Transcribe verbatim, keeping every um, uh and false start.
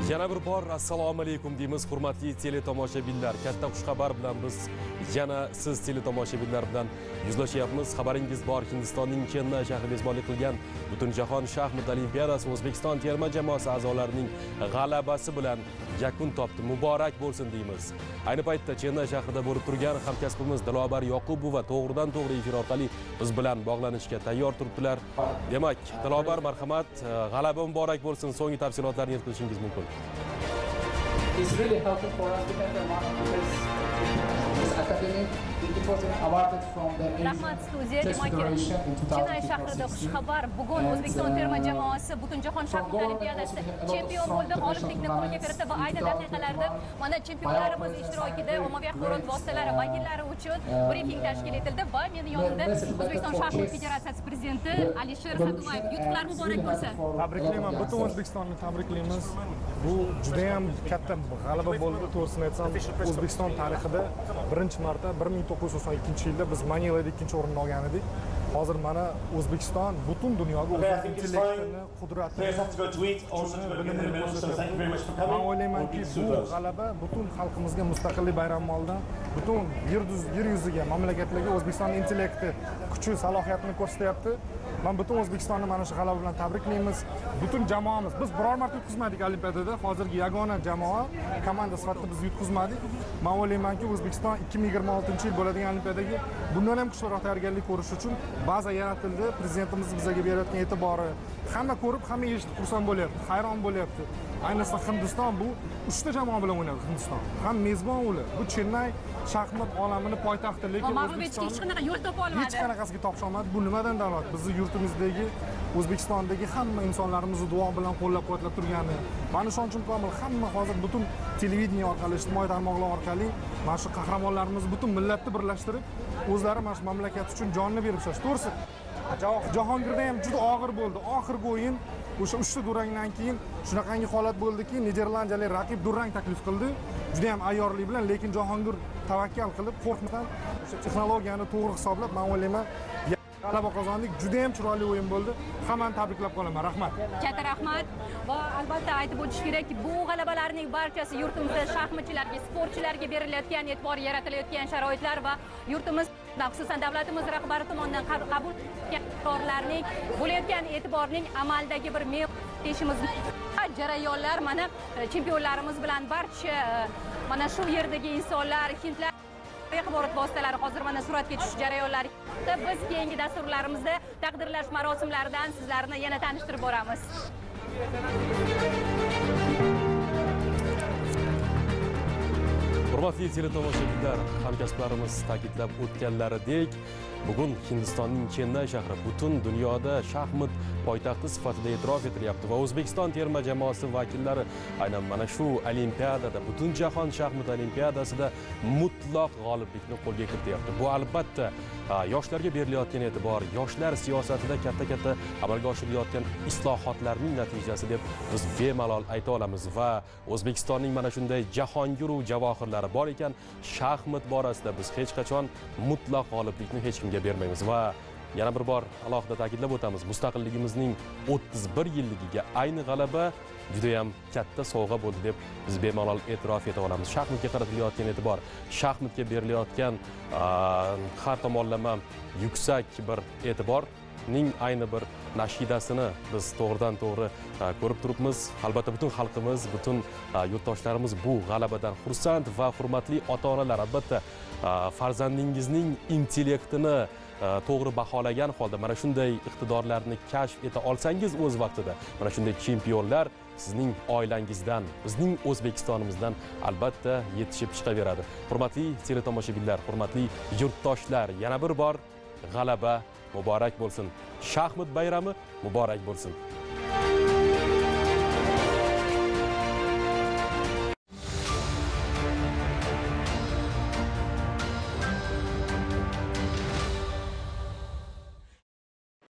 Yana bir bor assalomu alaykum deymiz hurmatli teletomoshabinlar. Katta xushxabar bilan biz yana siz teletomoshabinlar bilan yuzlashyapmiz. Xabaringiz bor, Hindistonning Chennay shahrida mezbonlik qilgan Butunjahon shaxmat olimpiadasi O'zbekiston terma jamoasi a'zolarining g'alabasi bilan yakun topdi. Muborak bo'lsin deymiz. Ayni paytda Chennay shahrida bo'lib turgan hamkasbimiz Dilobar Yoqubova to'g'ridan to'g'ri efir orqali biz bilan bog'lanishga tayyor turibdilar. Demak, Dilobar marhamat, g'alaba muborak bo'lsin. So'nggi tafsilotlarni yetkazishingiz mumkin. It's really helpful for us because this academic it was awarded from the Rahmat studiya demak Chennay shahrida xushxabar. Bugun O'zbekiston terma jamoasi Butunjahon shaxmat olimpiadasida chempion bo'ldi. G'oliblikni qo'lga kiritdi va ayni daqiqalarda mana chempionlarimiz ishtirokida ommaviy axborot vositalari vakillari uchun brifing tashkil etildi va meni yonimda O'zbekiston shaxmat federatsiyasi prezidenti Alisher Sa'dullayev. Yutuqlar muborak bo'lsin. Tabriklayman, butun O'zbekistonni tabriklaymiz. Bu juda ham katta g'alaba bo'ldi. To'g'risini aytsam, O'zbekiston tarixida birinchi marta bir ming to'qqiz yuz to'qson ikkinchi yilda biz Manilada ikkinchi o'rinni olgan edik. Hozir mana O'zbekiston butun dunyoga o'z intellektini, qudratini, bilimini ko'rsatyapti. Men o'ylaymanki, bu g'alaba butun xalqimizga mustaqillik bayrami oldidan butun yer yuziga, mamlakatlarga O'zbekiston intellekti, kuchi, salohiyatini ko'rsatyapti. Men butun O'zbekistonni mana shu g'alaba bilan tabriklaymiz. Butun jamoamiz biz biror marta yutqizmadik olimpiadada. Hozirgi yagona jamoa komanda sifatida biz yutqizmadik. Men o'ylaymanki, O'zbekiston ikki ming yigirma oltinchi yil bo'ladigan olimpiadaga bundan ham kuchliroq tayyorgarlik ko'rish uchun baza yaratildi. Prezidentimiz bizga berayotgan e'tibori hamma ko'rib, hamma eshitib xursand bo'lyapti, hayron bo'lyapti. Ayniqsa Hindiston bu uchta jamoa bilan o'ynadi Hindiston. Ham mezbon ular. Bu Chennay shaxmat olamining poytaxti, lekin mag'lubiyatga hech qanaqa yo'l topa olmadi. Hech qanaqasiga topisha olmadi. Bu nimadan dalolat? Bizning yurtimizdagi, O'zbekistondagi hamma insonlarimizni duo bilan qo'llab-quvvatlab turgani. Mana shu uchun komil hamma hozir butun televideniya orqali, ijtimoiy tarmoqlar orqali mana shu qahramonlarimizni butun millatni birlashtirib, o'zlari mana shu mamlakat uchun jonni berib ishlash. To'g'risi, Jahongirda ham juda og'ir bo'ldi. Oxirgi o'yin o'sha uchta durangdan keyin shunaqangi holat bo'ldiki, niderlandiyalik raqib durang taklif qildi. Juda ham ayyorlik bilan, lekin Jahongir tavakkal qilib, qo'rqmasdan o'sha texnologiyani to'g'ri hisoblab, men o'ylayman, g'alaba qozondik. Juda ham chiroyli o'yin bo'ldi. Hammani tabriklab qolaman. Rahmat. Katta rahmat. Va albatta aytib o'tish kerak, bu g'alabalarning barchasi yurtimizda shaxmatchilarga, sportchilarga berilayotgan e'tibor, yaratilayotgan sharoitlar va yurtimiz, xususan davlatimiz rahbari tomonidan qabul qilingan qarorlarning bo'layotgan e'tiborning amaldagi bir me'yorimiz jarayonlar mana chempionlarimiz bilan barcha mana shu yerdagi insonlar, hindlar axborot vositalari hozir mana suratga tushish jarayonlari. Biz keyingi dasturlarimizda taqdirlash marosimlaridan sizlarni yana tanishtirib boramiz. Hurmatli teletomoshabinlar, hamkasblarimiz ta'kidlab o'tganlaridek, bugun Hindistonning Chennay shahri butun dunyoda shaxmat poytaxti sifatida e'tirof etilyapti va O'zbekiston terma jamoasi vakillari aynan mana shu olimpiadada, Butunjahon shaxmat olimpiadasida mutlaq g'oliblikni qo'lga kirityapti. Bu albatta yoshlarga berilayotgan e'tibor, yoshlar siyosatida katta-katta amalga oshirilayotgan islohotlarning natijasi deb biz bemalol ayta olamiz va O'zbekistonning mana shunday jahongir va javohirlari bor ekan, shaxmat borasida biz hech qachon mutlaq g'oliblikni hech kimga bermaymiz va yana bir bor alohida ta'kidlab o'tamiz, mustaqilligimizning o'ttiz bir yilligiga ayni g'alaba juda ham katta sovg'a bo'ldi deb biz bemalol e'tirof eta olamiz. Shaxmatga qaratilayotgan e'tibor, shaxmatga berilayotgan har tomonlama yuksak bir e'tiborning ayni bir nashidasini biz to'g'ridan to'g'ri ko'rib turibmiz. Albatta butun xalqimiz, butun yurtdoshlarimiz bu g'alabadan xursand va hurmatli ota-onalar, albatta farzandingizning intellektini to'g'ri baholagan holda mana shunday iqtidorlarni kashf eta olsangiz o'z vaqtida, mana shunday chempionlar sizning oilangizdan, bizning O'zbekistonimizdan albatta yetishib chiqaveradi. Hurmatli teletomoshabinlar, hurmatli yurtdoshlar, yana bir bor g'alaba muborak bo'lsin. Shaxmat bayrami muborak bo'lsin.